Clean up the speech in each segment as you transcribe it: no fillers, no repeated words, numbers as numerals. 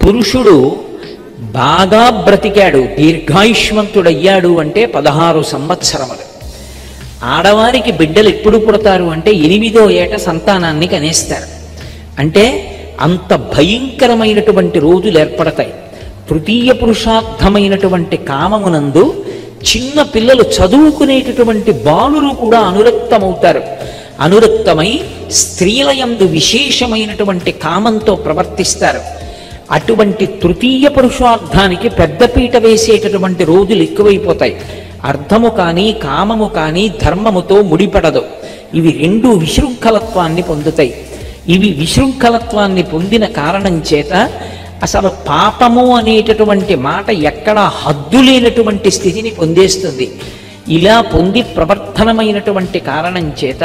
పురుషుడు బాగా బ్రతికాడు, దీర్ఘాయుష్మంతుడయ్యాడు అంటే 16 సంవత్సరములు. ఆడవారికి బిడ్డలు ఎప్పుడు పుడతారు అంటే 8వ ఏట సంతానాన్ని కనేస్తారు. అంటే అంత భయంకరమైనటువంటి రోజులు ఏర్పడతాయి. తృతీయ పురుషార్థమైనటువంటి కామమునందు చిన్న పిల్లలు చదువుకునేటటువంటి బాలురు కూడా అనురక్తమవుతారు. అనురక్తమై స్త్రీలయందు విశేషమైనటువంటి కామంతో ప్రవర్తిస్తారు. అటువంటి తృతీయ పురుషార్థానికి పెద్దపీట వేసేటటువంటి రోజులు ఎక్కువైపోతాయి. అర్థము కానీ కామము కానీ ధర్మముతో ముడిపడదు. ఇవి రెండు విశృంఖలత్వాన్ని పొందుతాయి. ఇవి విశృంఖలత్వాన్ని పొందిన కారణం చేత అసలు పాపము అనేటటువంటి మాట ఎక్కడా హద్దు లేనటువంటి స్థితిని పొందేస్తుంది. ఇలా పొంది ప్రవర్తనమైనటువంటి కారణం చేత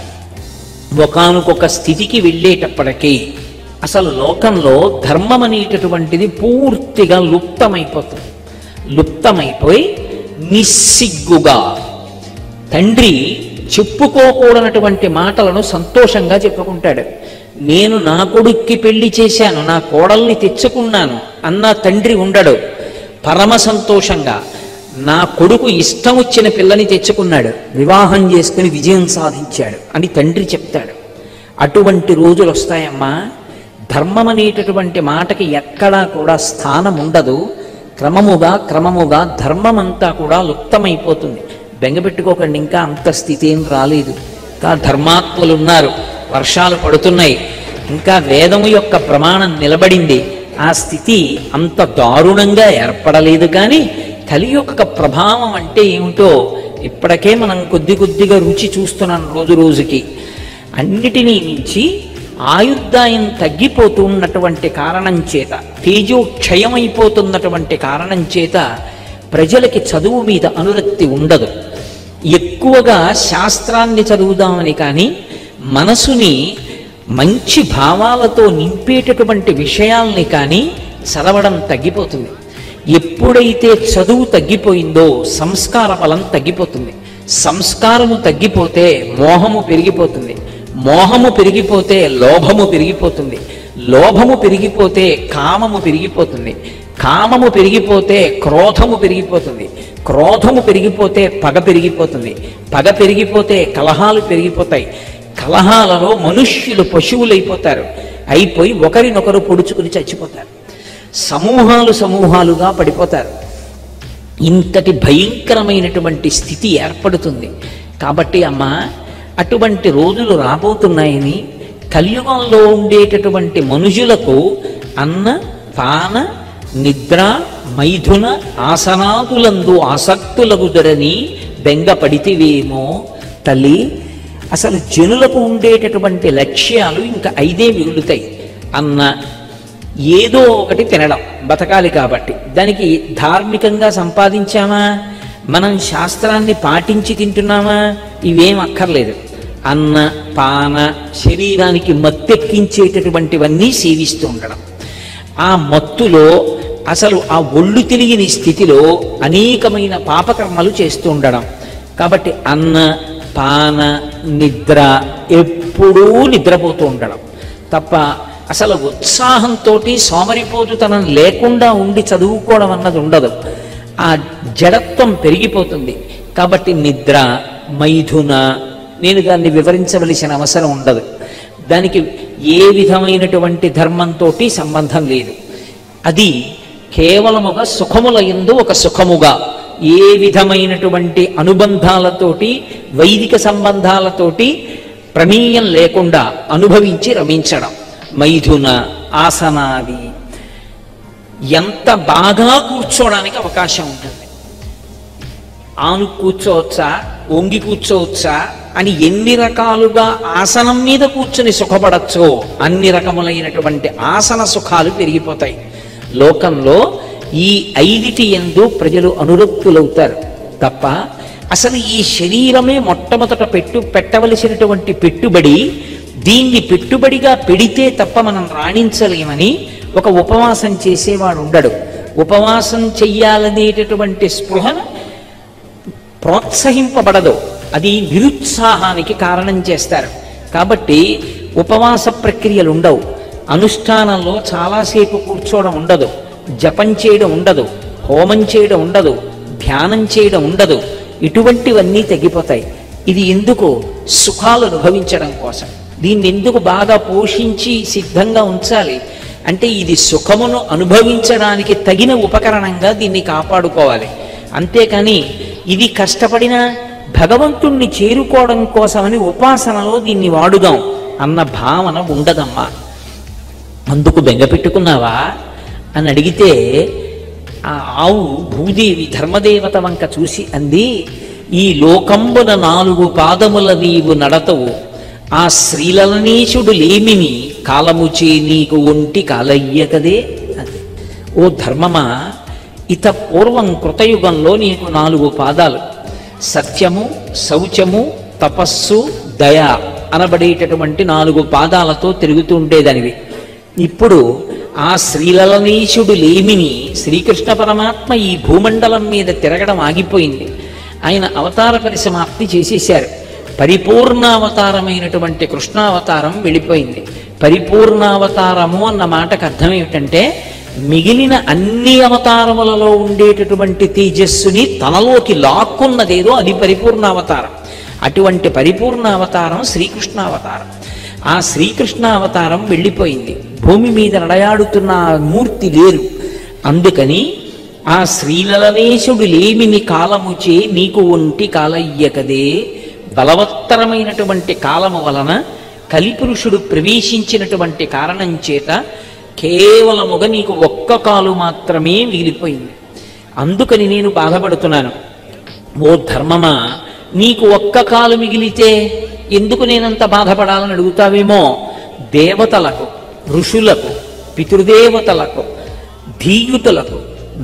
ఒకానొక స్థితికి వెళ్ళేటప్పటికీ అసలు లోకంలో ధర్మం అనేటటువంటిది పూర్తిగా లుప్తమైపోతుంది. లుప్తమైపోయి నిస్సిగ్గుగా తండ్రి చెప్పుకోకూడనటువంటి మాటలను సంతోషంగా చెప్పుకుంటాడు. నేను నా కొడుక్కి పెళ్లి చేశాను, నా కోడల్ని తెచ్చుకున్నాను అన్న తండ్రి ఉండడు. పరమ సంతోషంగా నా కొడుకు ఇష్టం వచ్చిన పిల్లని తెచ్చుకున్నాడు, వివాహం చేసుకుని విజయం సాధించాడు అని తండ్రి చెప్తాడు. అటువంటి రోజులు వస్తాయమ్మా. ధర్మం అనేటటువంటి మాటకి ఎక్కడా కూడా స్థానం ఉండదు. క్రమముగా ధర్మమంతా కూడా లుప్తమైపోతుంది. బెంగపెట్టుకోకండి, ఇంకా అంత స్థితి ఏం రాలేదు. ఇంకా ధర్మాత్ములు ఉన్నారు, వర్షాలు పడుతున్నాయి, ఇంకా వేదము యొక్క ప్రమాణం నిలబడింది. ఆ స్థితి అంత దారుణంగా ఏర్పడలేదు. కానీ కలియుగ ప్రభావం అంటే ఏమిటో ఇప్పటికే మనం కొద్దిగా రుచి చూస్తున్నాం రోజు రోజుకి. అన్నిటినీ మించి ఆయుర్దాయం తగ్గిపోతూ ఉన్నటువంటి కారణం చేత, తేజోక్షయమైపోతున్నటువంటి కారణం చేత ప్రజలకి చదువు మీద అనురక్తి ఉండదు. ఎక్కువగా శాస్త్రాన్ని చదువుదామని కానీ మనసుని మంచి భావాలతో నింపేటటువంటి విషయాల్ని కానీ చదవడం తగ్గిపోతుంది. ఎప్పుడైతే చదువు తగ్గిపోయిందో సంస్కార బలం తగ్గిపోతుంది. సంస్కారము తగ్గిపోతే మోహము పెరిగిపోతుంది. మోహము పెరిగిపోతే లోభము పెరిగిపోతుంది. లోభము పెరిగిపోతే కామము పెరిగిపోతుంది. కామము పెరిగిపోతే క్రోధము పెరిగిపోతుంది. క్రోధము పెరిగిపోతే పగ పెరిగిపోతుంది. పగ పెరిగిపోతే కలహాలు పెరిగిపోతాయి. కలహాలలో మనుష్యులు పశువులైపోతారు. అయిపోయి ఒకరినొకరు పొడుచుకుని చచ్చిపోతారు. సమూహాలుగా పడిపోతారు. ఇంతటి భయంకరమైనటువంటి స్థితి ఏర్పడుతుంది. కాబట్టి అమ్మ, అటువంటి రోజులు రాబోతున్నాయని కలియుగంలో ఉండేటటువంటి మనుషులకు అన్న పాన నిద్ర మైథున ఆసనాదులందు ఆసక్తులగుదరని బెంగపడితివేమో తల్లి. అసలు జనులకు ఉండేటటువంటి లక్ష్యాలు ఇంకా 5 మిగులుతాయి. అన్న ఏదో ఒకటి తినడం, బతకాలి కాబట్టి. దానికి ధార్మికంగా సంపాదించామా, మనం శాస్త్రాన్ని పాటించి తింటున్నామా, ఇవేం అక్కర్లేదు. అన్న పాన శరీరానికి మత్తెక్కించేటటువంటివన్నీ సేవిస్తూ ఉండడం. ఆ మత్తులో అసలు ఆ ఒళ్ళు తెలియని స్థితిలో అనేకమైన పాపకర్మలు చేస్తూ ఉండడం. కాబట్టి అన్న పాన నిద్ర, ఎప్పుడూ నిద్రపోతూ ఉండడం తప్ప అసలు ఉత్సాహంతో సోమరిపోతుతనం లేకుండా ఉండి చదువుకోవడం అన్నది ఉండదు. ఆ జడత్వం పెరిగిపోతుంది. కాబట్టి నిద్ర, మైథున, నేను దాన్ని వివరించవలసిన అవసరం ఉండదు. దానికి ఏ విధమైనటువంటి ధర్మంతో సంబంధం లేదు. అది కేవలముగా సుఖముల యందు ఒక సుఖముగా, ఏ విధమైనటువంటి అనుబంధాలతోటి వైదిక సంబంధాలతోటి ప్రమేయం లేకుండా అనుభవించి రమించడం. మైథున ఆసనాది ఎంత బాగా కూర్చోవడానికి అవకాశం ఉంటుంది. ఆను కూర్చోవచ్చా, వంగి కూర్చోవచ్చా అని ఎన్ని రకాలుగా ఆసనం మీద కూర్చుని సుఖపడచ్చో అన్ని రకములైనటువంటి ఆసన సుఖాలు పెరిగిపోతాయి. లోకంలో ఈ 5 యందు ప్రజలు అనురక్తులవుతారు తప్ప అసలు ఈ శరీరమే మొట్టమొదట పెట్టవలసినటువంటి పెట్టుబడి. దీన్ని పెట్టుబడిగా పెడితే తప్ప మనం రాణించలేమని ఒక ఉపవాసం చేసేవాడు ఉండడు. ఉపవాసం చెయ్యాలనేటటువంటి స్పృహన ప్రోత్సహింపబడదు. అది నిరుత్సాహానికి కారణం చేస్తారు. కాబట్టి ఉపవాస ప్రక్రియలు ఉండవు. అనుష్ఠానంలో చాలాసేపు కూర్చోవడం ఉండదు, జపం చేయడం ఉండదు, హోమం చేయడం ఉండదు, ధ్యానం చేయడం ఉండదు. ఇటువంటివన్నీ తగ్గిపోతాయి. ఇది ఎందుకు? సుఖాలు అనుభవించడం కోసం. దీన్ని ఎందుకు బాగా పోషించి సిద్ధంగా ఉంచాలి అంటే ఇది సుఖమును అనుభవించడానికి తగిన ఉపకరణంగా దీన్ని కాపాడుకోవాలి. అంతేకాని ఇది కష్టపడిన భగవంతుణ్ణి చేరుకోవడం కోసమని ఉపాసనలో దీన్ని వాడుదాం అన్న భావన ఉండదమ్మా. అందుకు బెంగ పెట్టుకున్నావా అని అడిగితే ఆ ఆవు భూదేవి ధర్మదేవత వంక చూసి అంది, ఈ లోకంబున 4 పాదముల నీవు నడతవు, ఆ శ్రీలలనీశుడు లేమిని కాలముచే నీకు ఒంటి కాలయ్యకదే అది. ఓ ధర్మమా, ఇత పూర్వం కృతయుగంలో నీకు 4 పాదాలు, సత్యము, శౌచము, తపస్సు, దయ అనబడేటటువంటి 4 పాదాలతో తిరుగుతూ ఉండేదానివి. ఇప్పుడు ఆ శ్రీలలనీశుడు లేమిని శ్రీకృష్ణ పరమాత్మ ఈ భూమండలం మీద తిరగడం ఆగిపోయింది. ఆయన అవతార పరిసమాప్తి చేసేశారు. పరిపూర్ణావతారమైనటువంటి కృష్ణావతారం వెళ్ళిపోయింది. పరిపూర్ణావతారము అన్న మాటకు అర్థం ఏమిటంటే మిగిలిన అన్ని అవతారములలో ఉండేటటువంటి తేజస్సుని తనలోకి లాక్కున్నదేదో అది పరిపూర్ణావతారం. అటువంటి పరిపూర్ణావతారం శ్రీకృష్ణావతారం. ఆ శ్రీకృష్ణావతారం వెళ్ళిపోయింది. భూమి మీద నడయాడుతున్న ఆ మూర్తి లేరు. అందుకని ఆ శ్రీలలనేశుడు లేమిని కాలముచే నీకు ఒంటి కాలయ్యకదే, బలవత్తరమైనటువంటి కాలము వలన కలిపురుషుడు ప్రవేశించినటువంటి కారణం చేత కేవలముగా నీకు ఒక్క కాలు మాత్రమే మిగిలిపోయింది. అందుకని నేను బాధపడుతున్నాను. ఓ ధర్మమా, నీకు ఒక్క కాలు మిగిలితే ఎందుకు నేనంత బాధపడాలని అడుగుతావేమో. దేవతలకు, ఋషులకు, పితృదేవతలకు, ధీయుతులకు,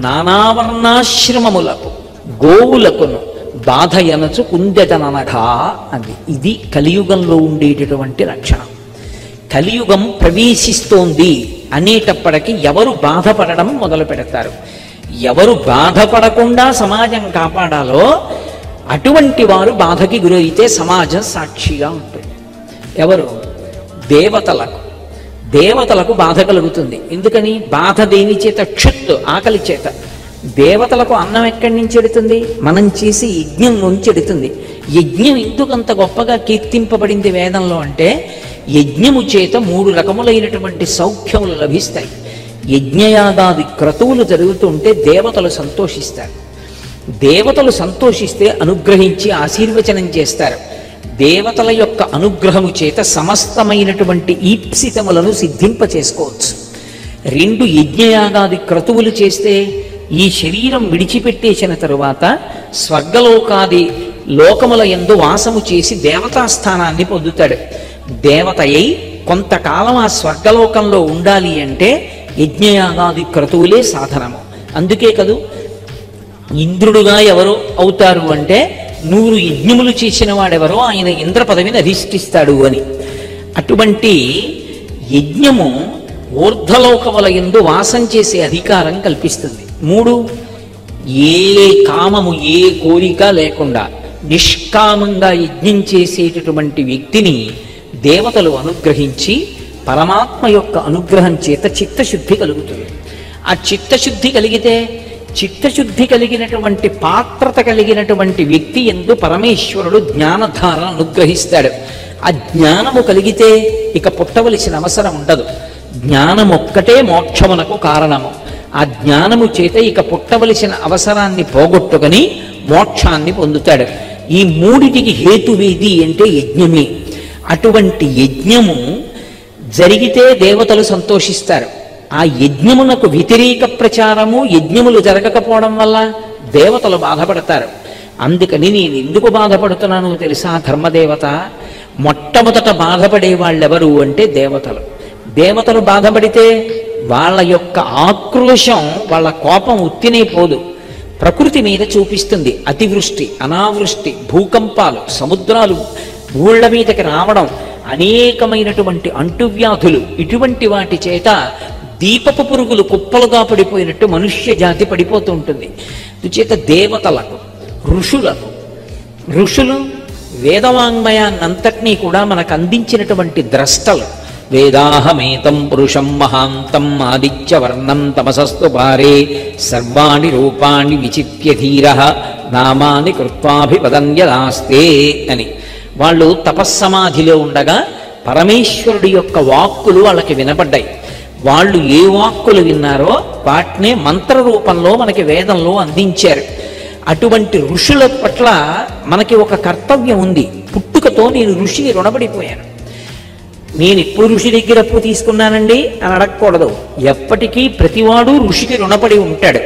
నానావర్ణాశ్రమములకు, గోవులకును బాధ ఎనచు కుందెతననగా అది. ఇది కలియుగంలో ఉండేటటువంటి లక్షణం. కలియుగం ప్రవేశిస్తోంది అనేటప్పటికీ ఎవరు బాధపడడం మొదలు పెడతారు. ఎవరు బాధపడకుండా సమాజం కాపాడాలో అటువంటి వారు బాధకి గురైతే సమాజం సాక్షిగా ఉంటుంది. ఎవరు? దేవతలకు. దేవతలకు బాధ కలుగుతుంది. ఎందుకని? బాధ దేని చేత? క్షుత్తు, ఆకలి చేత. దేవతలకు అన్నం ఎక్కడి నుంచి ఎడుతుంది? మనం చేసి యజ్ఞం నుంచి ఎడుతుంది. యజ్ఞం ఎందుకంత గొప్పగా కీర్తింపబడింది వేదంలో అంటే యజ్ఞము చేత 3 రకములైనటువంటి సౌఖ్యములు లభిస్తాయి. యజ్ఞయాగాది క్రతువులు జరుగుతుంటే దేవతలు సంతోషిస్తారు. దేవతలు సంతోషిస్తే అనుగ్రహించి ఆశీర్వచనం చేస్తారు. దేవతల యొక్క అనుగ్రహము చేత సమస్తమైనటువంటి ఈప్సితములను సిద్ధింప చేసుకోవచ్చు. 2 యజ్ఞయాగాది క్రతువులు చేస్తే ఈ శరీరం విడిచిపెట్టేసిన తరువాత స్వర్గలోకాది లోకముల యందు వాసము చేసి దేవతాస్థానాన్ని పొందుతాడు. దేవత అయి కొంతకాలం ఆ స్వర్గలోకంలో ఉండాలి అంటే యజ్ఞయాగాది క్రతువులే సాధనము. అందుకే కదూ ఇంద్రుడుగా ఎవరు అవుతారు అంటే 100 యజ్ఞములు చేసిన వాడెవరో ఆయన ఇంద్ర పదవిని అధిష్ఠిస్తాడు అని. అటువంటి యజ్ఞము ఊర్ధ్వలోకముల యందు వాసం చేసే అధికారం కల్పిస్తుంది. 3 ఏ కామము, ఏ కోరిక లేకుండా నిష్కామంగా యజ్ఞం చేసేటటువంటి వ్యక్తిని దేవతలు అనుగ్రహించి పరమాత్మ యొక్క అనుగ్రహం చేత చిత్తశుద్ధి కలుగుతుంది. ఆ చిత్తశుద్ధి కలిగితే చిత్తశుద్ధి కలిగినటువంటి పాత్రత కలిగినటువంటి వ్యక్తి యందు పరమేశ్వరుడు జ్ఞానధార అనుగ్రహిస్తాడు. ఆ జ్ఞానము కలిగితే ఇక పుట్టవలసిన అవసరం ఉండదు. జ్ఞానమొక్కటే మోక్షమునకు కారణము. ఆ జ్ఞానము చేత ఇక పుట్టవలసిన అవసరాన్ని పోగొట్టుకొని మోక్షాన్ని పొందుతాడు. ఈ 3టికి హేతువేది అంటే యజ్ఞమే. అటువంటి యజ్ఞము జరిగితే దేవతలు సంతోషిస్తారు. ఆ యజ్ఞమునకు వ్యతిరేక ప్రచారము, యజ్ఞములు జరగకపోవడం వల్ల దేవతలు బాధపడతారు. అందుకని నేను ఎందుకు బాధపడుతున్నానో తెలుసా ధర్మదేవత? మొట్టమొదట బాధపడే వాళ్ళెవరు అంటే దేవతలు. దేవతలు బాధపడితే వాళ్ళ యొక్క ఆక్రోశం, వాళ్ళ కోపం ఉత్తినే పోదు, ప్రకృతి మీద చూపిస్తుంది. అతివృష్టి, అనావృష్టి, భూకంపాలు, సముద్రాలు ఊళ్ళ మీదకి రావడం, అనేకమైనటువంటి అంటువ్యాధులు, ఇటువంటి వాటి చేత దీపపు పురుగులు కుప్పలుగా పడిపోయినట్టు మనుష్య జాతి పడిపోతూ ఉంటుంది. చేత దేవతలకు, ఋషులు వేదవాంగ్మయాన్నంతటినీ కూడా మనకు అందించినటువంటి ద్రష్టలు. వేదాహమేతం పురుషం మహాంతం ఆదిత్యవర్ణం తమసస్తు పారే సర్వాణి రూపాణి విచిత్య ధీరః నామాని కృత్వాభిపదన్యదాస్తే అని. వాళ్ళు తపస్సమాధిలో ఉండగా పరమేశ్వరుడి యొక్క వాక్కులు వాళ్ళకి వినపడ్డాయి. వాళ్ళు ఏ వాక్కులు విన్నారో వాటినే మంత్ర రూపంలో మనకి వేదంలో అందించారు. అటువంటి ఋషుల పట్ల మనకి ఒక కర్తవ్యం ఉంది. పుట్టుకతో నేను ఋషికి రుణపడిపోయాను. నేను ఇప్పుడు ఋషి దగ్గర అప్పు తీసుకున్నానండి అని అడగకూడదు. ఎప్పటికీ ప్రతివాడు ఋషికి రుణపడి ఉంటాడు.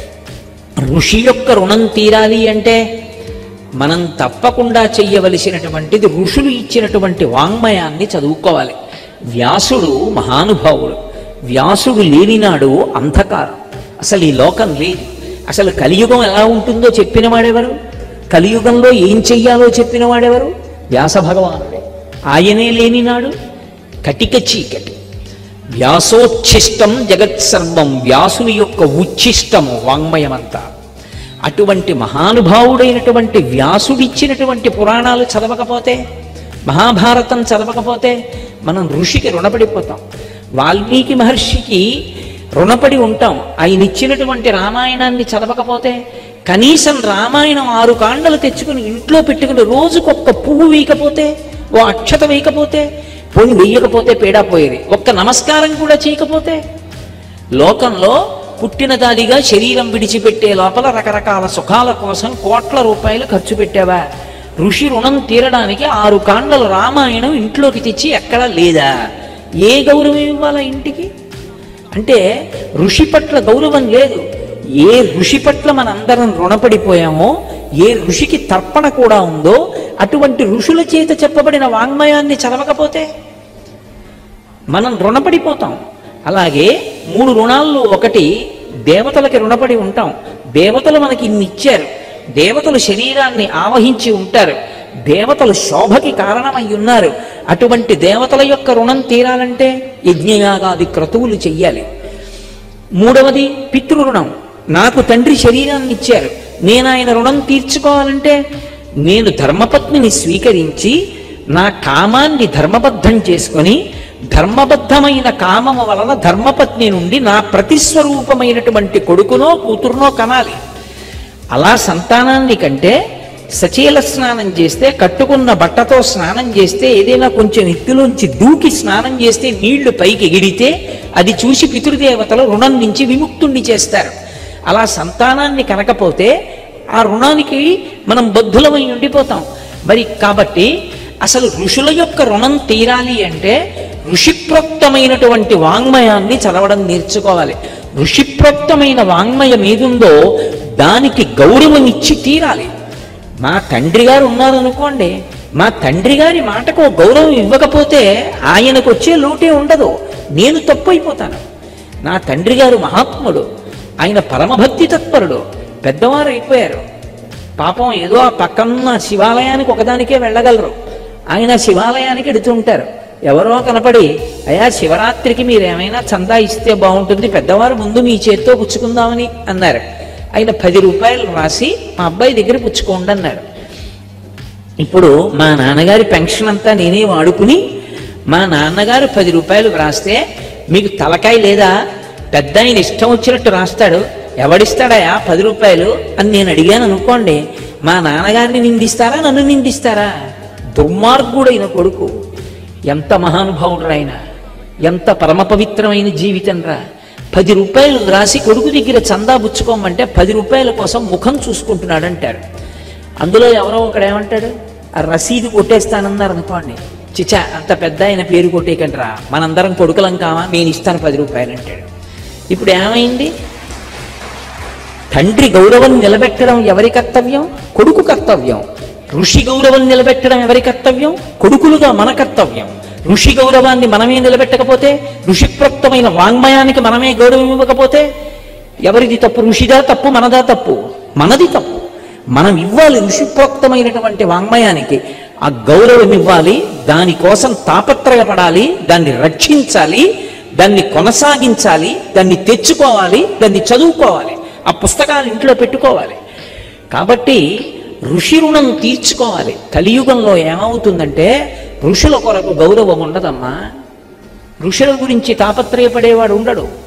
ఋషి యొక్క రుణం తీరాలి అంటే మనం తప్పకుండా చెయ్యవలసినటువంటిది ఋషులు ఇచ్చినటువంటి వాంగ్మయాన్ని చదువుకోవాలి. వ్యాసుడు మహానుభావుడు. వ్యాసుడు లేనినాడు అంధకారం. అసలు ఈ లోకం లేదు. అసలు కలియుగం ఎలా ఉంటుందో చెప్పిన వాడెవరు? కలియుగంలో ఏం చెయ్యాలో చెప్పిన వాడెవరు? వ్యాస భగవానుడే. ఆయనే లేనినాడు కటిక చీకటి. వ్యాసోచ్ఛిష్టం జగత్సర్వం. వ్యాసుని యొక్క ఉచ్ఛిష్టము వాంగ్మయమంతా. అటువంటి మహానుభావుడైనటువంటి వ్యాసుడిచ్చినటువంటి పురాణాలు చదవకపోతే, మహాభారతం చదవకపోతే మనం ఋషికి రుణపడిపోతాం. వాల్మీకి మహర్షికి రుణపడి ఉంటాం. ఆయన ఇచ్చినటువంటి రామాయణాన్ని చదవకపోతే, కనీసం రామాయణం 6 కాండలు తెచ్చుకుని ఇంట్లో పెట్టుకుని రోజుకొక్క పువ్వు వేయకపోతే, ఓ అక్షత వేయకపోతే, పోయి వెయ్యకపోతే పేడా పోయేది. ఒక్క నమస్కారం కూడా చేయకపోతే, లోకంలో పుట్టిన దాదిగా శరీరం విడిచిపెట్టే లోపల రకరకాల సుఖాల కోసం కోట్ల రూపాయలు ఖర్చు పెట్టావా? ఋషి రుణం తీరడానికి 6 కాండల రామాయణం ఇంట్లోకి తెచ్చి ఎక్కడా లేదా? ఏ గౌరవం ఇవ్వాలా ఇంటికి? అంటే ఋషి పట్ల గౌరవం లేదు. ఏ ఋషి పట్ల మనందరం రుణపడిపోయామో, ఏ ఋషికి తర్పణ కూడా ఉందో, అటువంటి ఋషుల చేత చెప్పబడిన వాంగ్మయాన్ని చదవకపోతే మనం రుణపడిపోతాం. అలాగే 3 రుణాల్లో ఒకటి దేవతలకి రుణపడి ఉంటాం. దేవతలు మనకి ఇన్ని ఇచ్చారు. దేవతలు శరీరాన్ని ఆవహించి ఉంటారు. దేవతలు శోభకి కారణమై ఉన్నారు. అటువంటి దేవతల యొక్క రుణం తీరాలంటే యజ్ఞయాగాది క్రతువులు చెయ్యాలి. 3వది పితృరుణం. నాకు తండ్రి శరీరాన్ని ఇచ్చారు, నేను ఆయన రుణం తీర్చుకోవాలంటే నేను ధర్మపత్నిని స్వీకరించి నా కామాన్ని ధర్మబద్ధం చేసుకొని, ధర్మబద్ధమైన కామము వలన ధర్మపత్ని నుండి నా ప్రతిస్వరూపమైనటువంటి కొడుకునో కూతురునో కనాలి. అలా సంతానాన్ని కంటే సచీల స్నానం చేస్తే, కట్టుకున్న బట్టతో స్నానం చేస్తే, ఏదైనా కొంచెం ఎత్తులోంచి దూకి స్నానం చేస్తే నీళ్లు పైకి ఎగిడితే అది చూసి పితృదేవతలు రుణం నుంచి విముక్తుణ్ణి చేస్తారు. అలా సంతానాన్ని కనకపోతే ఆ రుణానికి మనం బద్ధులమై ఉండిపోతాం. మరి కాబట్టి అసలు ఋషుల యొక్క రుణం తీరాలి అంటే ఋషిప్రోక్తమైనటువంటి వాంగ్మయాన్ని చదవడం నేర్చుకోవాలి. ఋషిప్రోక్తమైన వాంగ్మయం ఏదుందో దానికి గౌరవం ఇచ్చి తీరాలి. మా తండ్రి గారు ఉన్నారనుకోండి, మా తండ్రి గారి మాటకు గౌరవం ఇవ్వకపోతే ఆయనకు వచ్చే లోటే ఉండదు. నేను తప్పు అయిపోతాను. నా తండ్రి గారు మహాత్ముడు, ఆయన పరమభక్తి తత్పరుడు, పెద్దవారు అయిపోయారు. పాపం ఏదో ఆ పక్కన్న శివాలయానికి ఒకదానికే వెళ్ళగలరు. ఆయన శివాలయానికి ఎడుతుంటారు. ఎవరో కనపడి, అయ్యా శివరాత్రికి మీరేమైనా చందా ఇస్తే బాగుంటుంది, పెద్దవారు ముందు మీ చేత్తో పుచ్చుకుందామని అన్నారు. ఆయన 10 రూపాయలు రాసి మా అబ్బాయి దగ్గర పుచ్చుకోండి అన్నాడు. ఇప్పుడు మా నాన్నగారి పెన్షన్ అంతా నేనే వాడుకుని, మా నాన్నగారు 10 రూపాయలు రాస్తే మీకు తలకాయ లేదా? పెద్ద ఆయన ఇష్టం వచ్చినట్టు రాస్తాడు, ఎవడిస్తాడయా 10 రూపాయలు అని నేను అడిగాను అనుకోండి, మా నాన్నగారిని నిందిస్తారా, నన్ను నిందిస్తారా? దుర్మార్గుడైన కొడుకు. ఎంత మహానుభావుడు ఆయన, ఎంత పరమ పవిత్రమైన జీవితం రా. 10 రూపాయలు రాసి కొడుకు దగ్గర చందా పుచ్చుకోమంటే 10 రూపాయల కోసం ముఖం చూసుకుంటున్నాడు అంటారు. అందులో ఎవరో ఒకడు ఏమంటాడు, ఆ రసీదు కొట్టేస్తానన్నారు అనుకోండి, చిచా అంత పెద్ద ఆయన పేరు కొట్టేకంటరా, మనందరం కొడుకులం కామా, నేను ఇస్తాను 10 రూపాయలు అంటాడు. ఇప్పుడు ఏమైంది? తండ్రి గౌరవం నిలబెట్టడం ఎవరి కర్తవ్యం? కొడుకు కర్తవ్యం. ఋషి గౌరవం నిలబెట్టడం ఎవరి కర్తవ్యం? కొడుకులుగా మన కర్తవ్యం. ఋషి గౌరవాన్ని మనమే నిలబెట్టకపోతే, ఋషిప్రోక్తమైన వాంగ్మయానికి మనమే గౌరవం ఇవ్వకపోతే ఎవరిది తప్పు? ఋషిదా తప్పు, మనదా తప్పు? మనది తప్పు. మనం ఇవ్వాలి ఋషిప్రోక్తమైనటువంటి వాంగ్మయానికి ఆ గౌరవం ఇవ్వాలి. దానికోసం తాపత్రయపడాలి, దాన్ని రక్షించాలి, దాన్ని కొనసాగించాలి, దాన్ని తెచ్చుకోవాలి, దాన్ని చదువుకోవాలి, ఆ పుస్తకాలు ఇంట్లో పెట్టుకోవాలి. కాబట్టి ఋషి రుణం తీర్చుకోవాలి. కలియుగంలో ఏమవుతుందంటే ఋషుల కొరకు గౌరవం ఉండదమ్మా. ఋషుల గురించి తాపత్రయపడేవాడు ఉండడు.